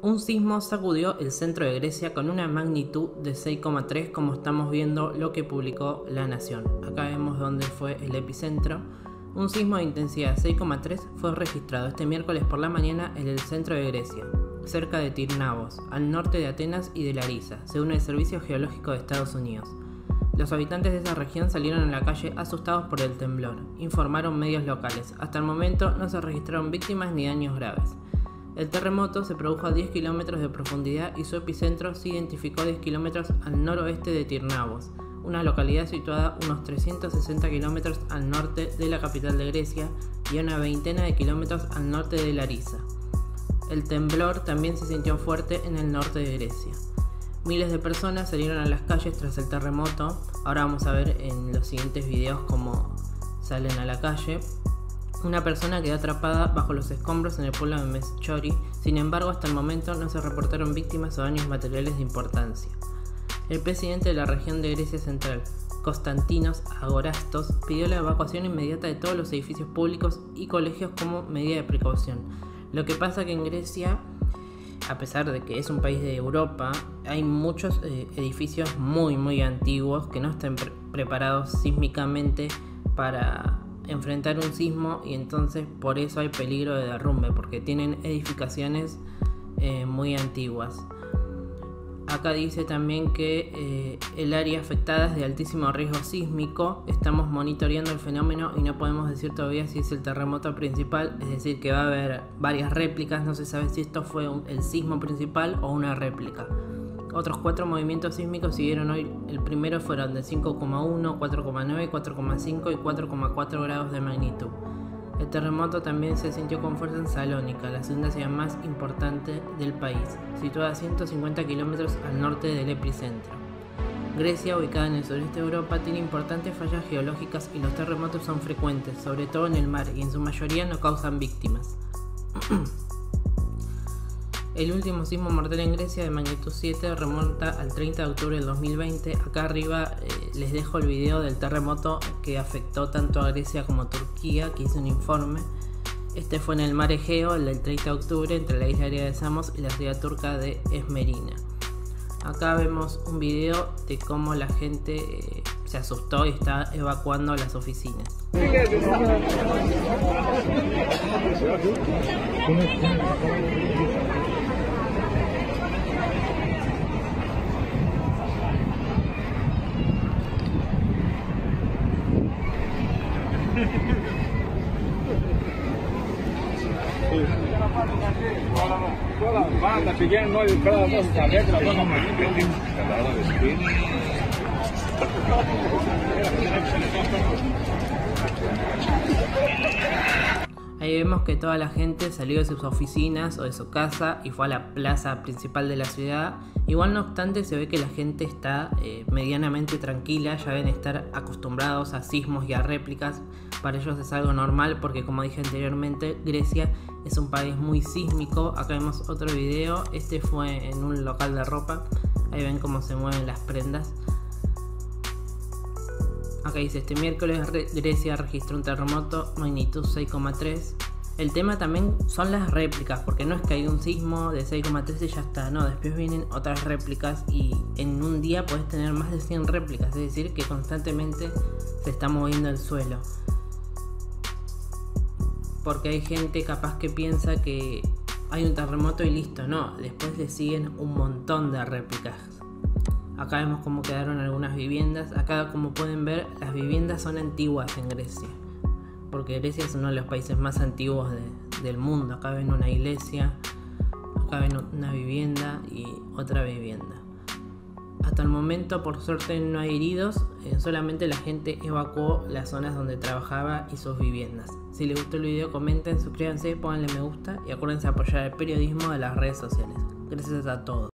Un sismo sacudió el centro de Grecia con una magnitud de 6,3, como estamos viendo lo que publicó La Nación. Acá vemos dónde fue el epicentro. Un sismo de intensidad 6,3 fue registrado este miércoles por la mañana en el centro de Grecia, cerca de Tirnavos, al norte de Atenas y de Larisa, según el Servicio Geológico de Estados Unidos. Los habitantes de esa región salieron a la calle asustados por el temblor, informaron medios locales. Hasta el momento no se registraron víctimas ni daños graves. El terremoto se produjo a 10 kilómetros de profundidad y su epicentro se identificó a 10 kilómetros al noroeste de Tirnavos, una localidad situada unos 360 kilómetros al norte de la capital de Grecia y a una veintena de kilómetros al norte de Larisa. El temblor también se sintió fuerte en el norte de Grecia. Miles de personas salieron a las calles tras el terremoto. Ahora vamos a ver en los siguientes videos cómo salen a la calle. Una persona quedó atrapada bajo los escombros en el pueblo de Meschori. Sin embargo, hasta el momento no se reportaron víctimas o daños materiales de importancia. El presidente de la región de Grecia Central, Konstantinos Agorastos, pidió la evacuación inmediata de todos los edificios públicos y colegios como medida de precaución. Lo que pasa que en Grecia, a pesar de que es un país de Europa, hay muchos edificios muy antiguos que no están preparados sísmicamente para enfrentar un sismo, y entonces por eso hay peligro de derrumbe, porque tienen edificaciones muy antiguas. Acá dice también que el área afectada es de altísimo riesgo sísmico. Estamos monitoreando el fenómeno y no podemos decir todavía si es el terremoto principal, es decir que va a haber varias réplicas. No se sabe si esto fue el sismo principal o una réplica. Otros 4 movimientos sísmicos siguieron hoy. El primero fueron de 5,1, 4,9, 4,5 y 4,4 grados de magnitud. El terremoto también se sintió con fuerza en Salónica, la segunda ciudad más importante del país, situada a 150 kilómetros al norte del epicentro. Grecia, ubicada en el sureste de Europa, tiene importantes fallas geológicas y los terremotos son frecuentes, sobre todo en el mar, y en su mayoría no causan víctimas. El último sismo mortal en Grecia de magnitud 7 remonta al 30 de octubre del 2020. Acá arriba les dejo el video del terremoto que afectó tanto a Grecia como a Turquía, que hice un informe. Este fue en el mar Egeo, el del 30 de octubre, entre la isla griega de Samos y la ciudad turca de Esmerina. Acá vemos un video de cómo la gente se asustó y está evacuando las oficinas. Banda pequena, nós para nós saber que nós vamos Ahí vemos que toda la gente salió de sus oficinas o de su casa y fue a la plaza principal de la ciudad. Igual, no obstante, se ve que la gente está medianamente tranquila. Ya deben estar acostumbrados a sismos y a réplicas. Para ellos es algo normal porque, como dije anteriormente, Grecia es un país muy sísmico. Acá vemos otro video. Este fue en un local de ropa. Ahí ven cómo se mueven las prendas. Acá dice: este miércoles Grecia registró un terremoto magnitud 6,3. El tema también son las réplicas, porque no es que hay un sismo de 6,3 y ya está, no, después vienen otras réplicas y en un día podés tener más de 100 réplicas, es decir que constantemente se está moviendo el suelo. Porque hay gente capaz que piensa que hay un terremoto y listo, no, después le siguen un montón de réplicas. Acá vemos cómo quedaron algunas viviendas. Acá, como pueden ver, las viviendas son antiguas en Grecia, porque Grecia es uno de los países más antiguos del mundo. Acá ven una iglesia, acá ven una vivienda y otra vivienda. Hasta el momento, por suerte, no hay heridos, solamente la gente evacuó las zonas donde trabajaba y sus viviendas. Si les gustó el video, comenten, suscríbanse, pónganle me gusta y acuérdense de apoyar el periodismo de las redes sociales. Gracias a todos.